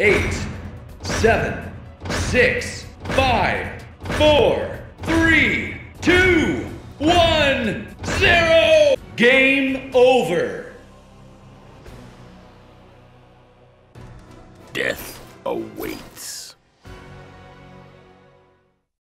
8, 7, 6, 5, 4, 3, 2, 1, 0! Game over! Death awaits.